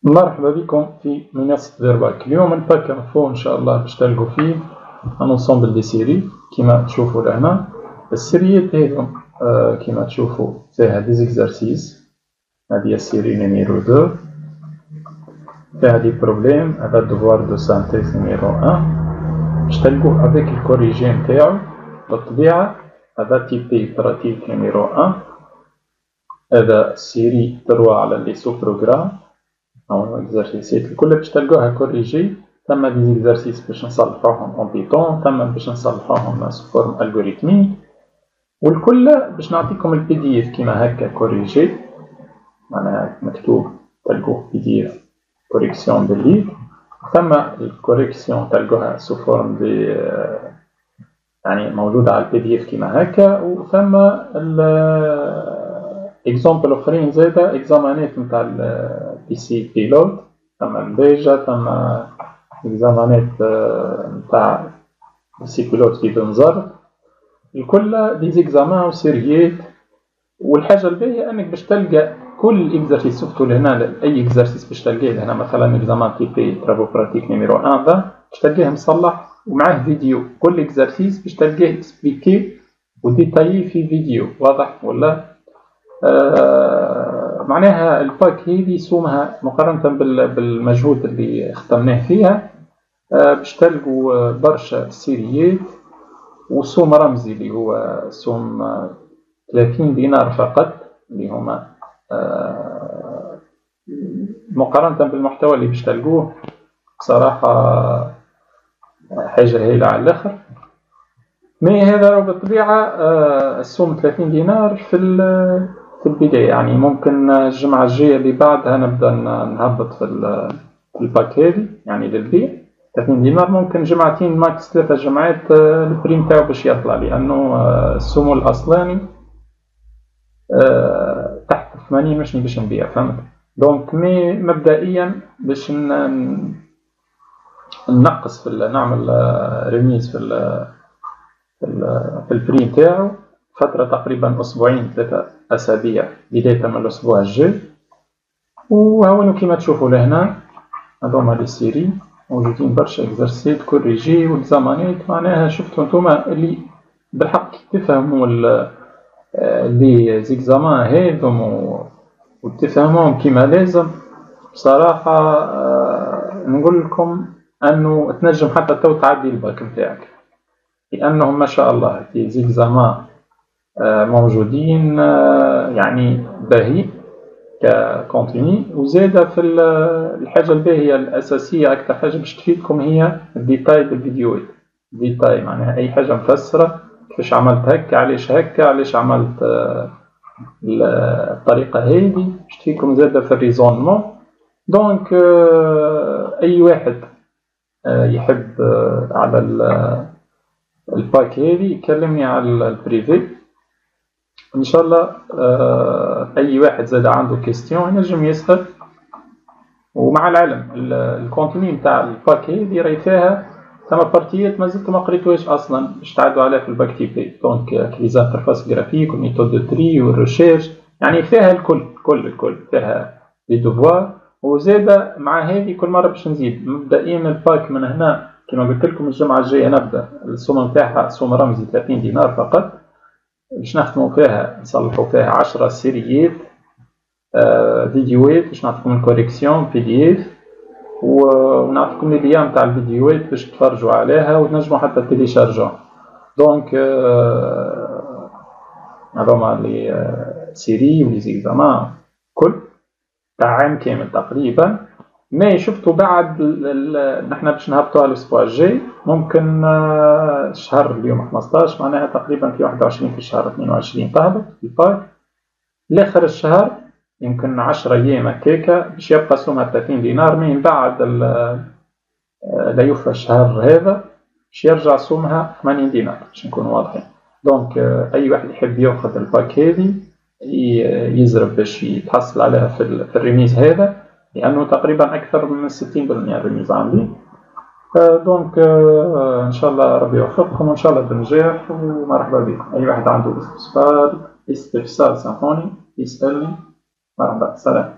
مرحبا بكم في منصة فيرباك. اليوم الباك انفو ان شاء الله باش تلقوا فيه ان انصومبل دي سيري كيما تشوفوا لهنا. السيريات هذم كيما تشوفوا فيها دي زيكزارسيس. هذه السيري نيميرو 2 فيها دي بروبليم. هذا دوفوار دو سانتيز نيميرو 1 باش تلقوه افيك الكوريجي نتاعو. بالطبيعة هذا تيبي براتيك نيميرو 1. هذا سيري 3 على لي سو بروغرام أو إكزارسيسات الكل باش تلقوها كوريجي. ثما دي زيكزارسيس باش نصلحوهم اون بيتون، ثما باش نصلحوهم سو فورم الغوريتمي، والكل باش نعطيكم البي دي اف كيما هكا كوريجي، معناها مكتوب تلقوه بي دي اف كوريكسيون بالليل. ثما الكوريكسيون تلقوها سو فورم دي يعني موجودة على البي دي اف كيما هكا. وثما اكزامبل اخرين زادا اكزامانات نتاع البي سي بيلوت، ثما البيجا، ثما اكزامانات نتاع بي سي بيلوت في بنزر. الكل دي زيكزامان وسيريات. والحاجة الباهية انك باش تلقى كل اكزارسيس شفتو لهنا، اي اكزارسيس باش تلقاه لهنا مثلا اكزامان تيبي ترافو براتيك نيميرو 1 باش تلقاه مصلح ومعاه فيديو. كل اكزارسيس باش تلقاه اكسبليكي وديتايي في فيديو، واضح ولا؟ معناها الباك هذه سومها مقارنة بالمجهود اللي خدمناه فيها باش تلقوا برشا سيريات وسوم رمزي اللي هو سوم 30 دينار فقط، اللي هما مقارنة بالمحتوى اللي باش تلقوه صراحة حاجة هايلة على الآخر. مي هذا راهو بالطبيعة السوم 30 دينار في البداية، يعني ممكن الجمعة الجاية اللي بعدها نبدأ نهبط في الباك هذي يعني للبيع 30 دينار. ممكن جمعتين ماكس 3 جمعات البريم تاعو باش يطلع، لأنه السوم الأصلاني تحت 80 مش باش نبيع، فهمت؟ دونك مي مبدئيا باش ننقص نعمل ريميز في البريم تاعو فترة تقريبا أسبوعين 3 أسابيع بداية من الأسبوع الجاي. وهاونو كيما تشوفوا لهنا هذوما لي سيري موجودين برشا اكزارسيت كوريجي واكزامانات. معناها شفتوا نتوما اللي بالحق تفهموا لي زيكزامان هذم وتفهموهم كيما لازم. بصراحة نقول لكم أنه تنجم حتى تو تعدي الباك نتاعك، لأنهم ما شاء الله في زيكزامان موجودين يعني باهي ككونتيني. وزادة في الحاجة الباهية الأساسية أكثر حاجة باش تفيدكم هي الديتاي بالفيديوهات. ديتاي معناها أي حاجة مفسرة، كيفاش عملت هكا، علاش هكا، علاش عملت الطريقة هذه، باش تفيدكم زادة في الريزونمون. دونك أي واحد يحب على الباك هذه يكلمني على البريفي ان شاء الله. اي واحد زاد عنده كيستيون ينجم يسأل. ومع العلم الكونتيني نتاع الباك هذه راهي فيها ثما بارتيات مازلت ما قريتوهاش اصلا باش تعدوا عليها في الباك تيبي. دونك كليز انترفاس جرافيك والميثود دو تري والريشيرش، يعني فيها الكل فيها لي دوفوار. وزاده مع هذه كل مره باش نزيد مبدئيا الباك من هنا كما قلت لكم الجمعه الجايه نبدا. السوم نتاعها سوم رمزي 30 دينار فقط، باش نخدموا فيها نصلحوا فيها 10 سيريات فيديوهات باش نعطيكم الكوريكسيون بي دي اف، ونعطيكم لي ليان تاع الفيديوهات باش تفرجوا عليها وتنجموا حتى تيليشارجون. دونك هذوما لي سيري ولي زيكزامان كل تاع عام كامل تقريبا. ما شفتوا بعد نحنا باش نهبطوها الاسبوع الجاي، ممكن الشهر اليوم 15 معناها تقريبا في 21 في الشهر 22 تهبط في الباك. لاخر الشهر يمكن 10 ايام هكاكا باش يبقى سومها 30 دينار. من بعد لا يوفى الشهر هذا باش يرجع سومها 80 دينار باش نكونوا واضحين. دونك اي واحد يحب ياخذ الباك هذه يزرب باش يتحصل عليها في الريميز هذا، لأنه تقريبا أكثر من 60% الريميز عندي. دونك إن شاء الله ربي يوفقكم وإن شاء الله بالنجاح ومرحبا بكم. أي واحد عنده استفسار سامحوني يسألني. مرحبا، سلام.